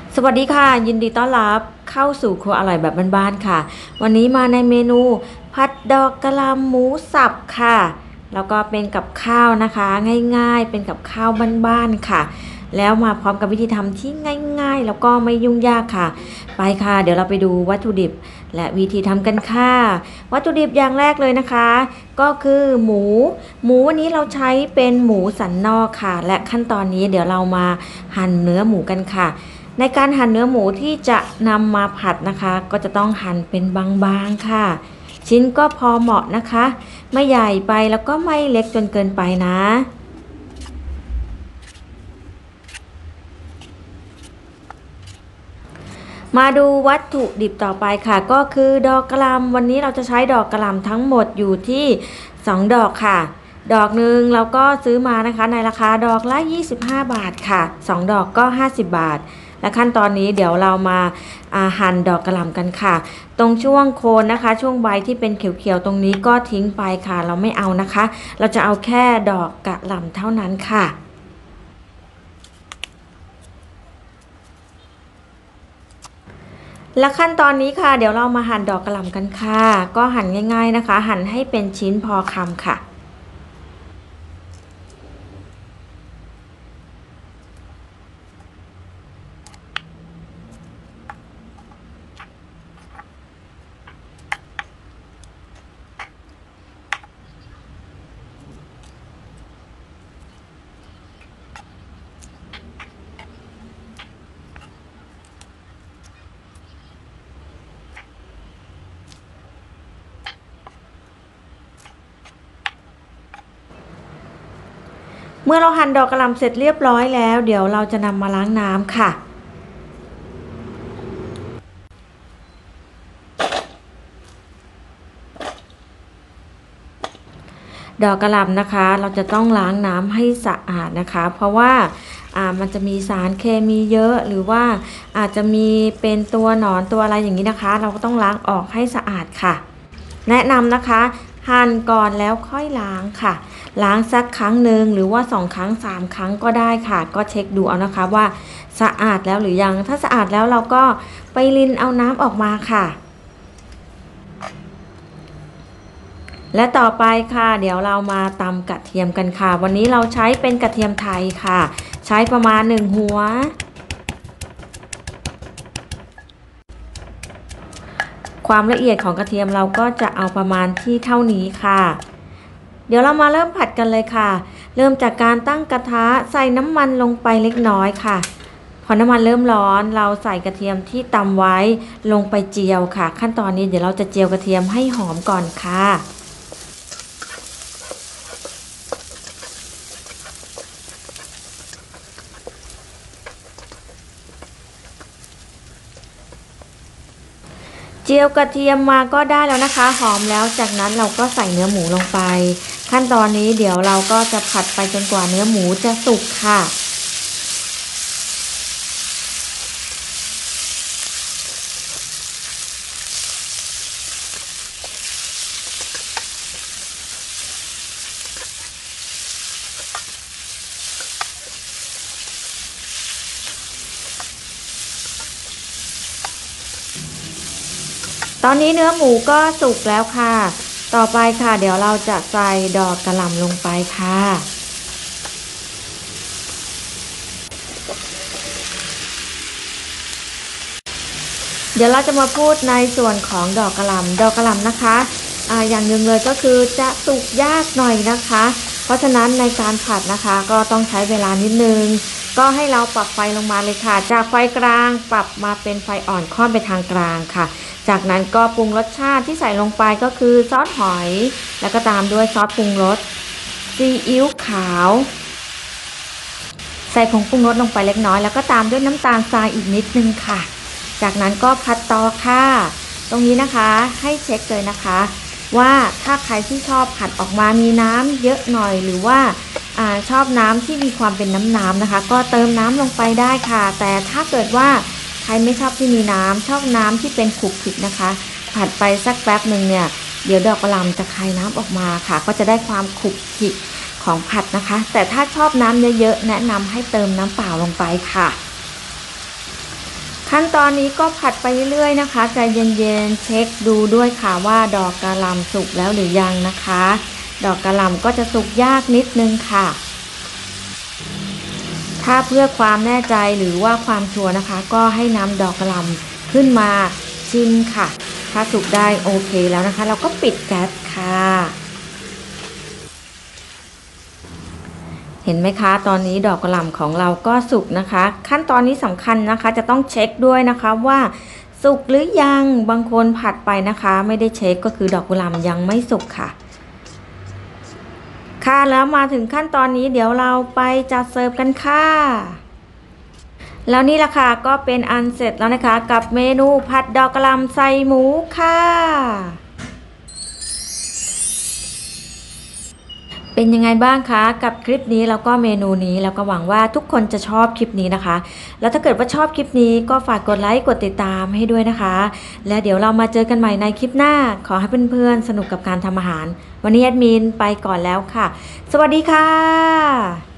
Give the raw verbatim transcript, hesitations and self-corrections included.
สวัสดีค่ะยินดีต้อนรับเข้าสู่ครัวอร่อยแบบบ้านๆค่ะวันนี้มาในเมนูผัดดอกกะหล่ำหมูสับค่ะแล้วก็เป็นกับข้าวนะคะง่ายๆเป็นกับข้าวบ้านๆค่ะแล้วมาพร้อมกับวิธีทำที่ง่ายๆแล้วก็ไม่ยุ่งยากค่ะไปค่ะเดี๋ยวเราไปดูวัตถุดิบและวิธีทำกันค่ะวัตถุดิบอย่างแรกเลยนะคะ ก็คือหมูหมูวันนี้เราใช้เป็นหมูสันนอกค่ะและขั้นตอนนี้เดี๋ยวเรามาหั่นเนื้อหมูกันค่ะ ในการหั่นเนื้อหมูที่จะนำมาผัดนะคะก็จะต้องหั่นเป็นบางๆค่ะชิ้นก็พอเหมาะนะคะไม่ใหญ่ไปแล้วก็ไม่เล็กจนเกินไปนะมาดูวัตถุดิบต่อไปค่ะก็คือดอกกระหล่ำวันนี้เราจะใช้ดอกกระหล่ำทั้งหมดอยู่ที่สองดอกค่ะดอกหนึ่งเราก็ซื้อมานะคะในราคาดอกละยี่สิบห้าบาทค่ะสองดอกก็ห้าสิบบาทและขั้นตอนนี้เดี๋ยวเรามาหั่นดอกกระหล่ำกันค่ะตรงช่วงโคนนะคะช่วงใบที่เป็นเขียวๆตรงนี้ก็ทิ้งไปค่ะเราไม่เอานะคะเราจะเอาแค่ดอกกระหล่ำเท่านั้นค่ะและขั้นตอนนี้ค่ะเดี๋ยวเรามาหั่นดอกกระหล่ำกันค่ะก็หั่นง่ายๆนะคะหั่นให้เป็นชิ้นพอคำค่ะ เมื่อเราหั่นดอกกระหล่ำเสร็จเรียบร้อยแล้วเดี๋ยวเราจะนำมาล้างน้ำค่ะดอกกระหล่ำนะคะเราจะต้องล้างน้ำให้สะอาดนะคะเพราะว่าอ่ามันจะมีสารเคมีเยอะหรือว่าอาจจะมีเป็นตัวหนอนตัวอะไรอย่างนี้นะคะเราก็ต้องล้างออกให้สะอาดค่ะแนะนำนะคะหั่นก่อนแล้วค่อยล้างค่ะล้างสักครั้งหนึ่งหรือว่าสองครั้งสามครั้งก็ได้ค่ะก็เช็คดูเอานะคะว่าสะอาดแล้วหรือยังถ้าสะอาดแล้วเราก็ไปรินเอาน้ำออกมาค่ะและต่อไปค่ะเดี๋ยวเรามาตำกระเทียมกันค่ะวันนี้เราใช้เป็นกระเทียมไทยค่ะใช้ประมาณหนึ่งหัวความละเอียดของกระเทียมเราก็จะเอาประมาณที่เท่านี้ค่ะเดี๋ยวเรามาเริ่มผัดกันเลยค่ะเริ่มจากการตั้งกระทะใส่น้ำมันลงไปเล็กน้อยค่ะพอน้ำมันเริ่มร้อนเราใส่กระเทียมที่ตำไว้ลงไปเจียวค่ะขั้นตอนนี้เดี๋ยวเราจะเจียวกระเทียมให้หอมก่อนค่ะเจียวกระเทียมมาก็ได้แล้วนะคะหอมแล้วจากนั้นเราก็ใส่เนื้อหมูลงไปขั้นตอนนี้เดี๋ยวเราก็จะผัดไปจนกว่าเนื้อหมูจะสุกค่ะตอนนี้เนื้อหมูก็สุกแล้วค่ะต่อไปค่ะเดี๋ยวเราจะใส่ดอกกระหล่ำลงไปค่ะเดี๋ยวเราจะมาพูดในส่วนของดอกกระหล่ำดอกกระหล่ำนะคะอ่าอย่างหนึ่งเลยก็คือจะสุกยากหน่อยนะคะเพราะฉะนั้นในการผัดนะคะก็ต้องใช้เวลานิดนึงก็ให้เราปรับไฟลงมาเลยค่ะจากไฟกลางปรับมาเป็นไฟอ่อนค่อนไปทางกลางค่ะจากนั้นก็ปรุงรสชาติที่ใส่ลงไปก็คือซอสหอยแล้วก็ตามด้วยซอสปรุงรสซีอิ๊วขาวใส่ผงปรุงรสลงไปเล็กน้อยแล้วก็ตามด้วยน้ำตาลทรายอีกนิดนึงค่ะจากนั้นก็ผัดต่อค่ะตรงนี้นะคะให้เช็คเลยนะคะว่าถ้าใครที่ชอบผัดออกมามีน้ำเยอะหน่อยหรือว่าอ่าชอบน้ำที่มีความเป็นน้ำๆนะคะก็เติมน้ำลงไปได้ค่ะแต่ถ้าเกิดว่าใครไม่ชอบที่มีน้ำชอบน้ำที่เป็นขลุกขลิกนะคะผัดไปสักแป๊บหนึ่งเนี่ยเดี๋ยวดอกกระหล่ำจะคายน้ำออกมาค่ะก็จะได้ความขลุกขลิกของผัดนะคะแต่ถ้าชอบน้ำเยอะๆแนะนำให้เติมน้ำเปล่าลงไปค่ะขั้นตอนนี้ก็ผัดไปเรื่อยๆนะคะใจเย็นๆเช็คดูด้วยค่ะว่าดอกกะหล่ำสุกแล้วหรือยังนะคะดอกกะหล่ำก็จะสุกยากนิดนึงค่ะถ้าเพื่อความแน่ใจหรือว่าความชัวร์นะคะก็ให้นำดอกกะหล่ำขึ้นมาชิมค่ะถ้าสุกได้โอเคแล้วนะคะเราก็ปิดแก๊สค่ะเห็นไหมคะตอนนี้ดอกกะหล่ำของเราก็สุกนะคะขั้นตอนนี้สำคัญนะคะจะต้องเช็คด้วยนะคะว่าสุกหรือยังบางคนผัดไปนะคะไม่ได้เช็คก็คือดอกกะหล่ำยังไม่สุกค่ะค่ะแล้วมาถึงขั้นตอนนี้เดี๋ยวเราไปจัดเสิร์ฟกันค่ะแล้วนี่ล่ะค่ะก็เป็นอันเสร็จแล้วนะคะกับเมนูผัดดอกกะหล่ำใส่หมูค่ะเป็นยังไงบ้างคะกับคลิปนี้แล้วก็เมนูนี้แล้วก็หวังว่าทุกคนจะชอบคลิปนี้นะคะแล้วถ้าเกิดว่าชอบคลิปนี้ก็ฝากกดไลค์กดติดตามให้ด้วยนะคะและเดี๋ยวเรามาเจอกันใหม่ในคลิปหน้าขอให้เพื่อนๆสนุกกับการทำอาหารวันนี้แอดมินไปก่อนแล้วค่ะสวัสดีค่ะ